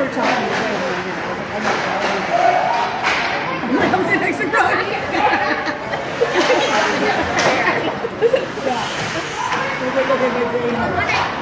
were talking to me. I'm like, I'm sitting next to Brooke. Yeah.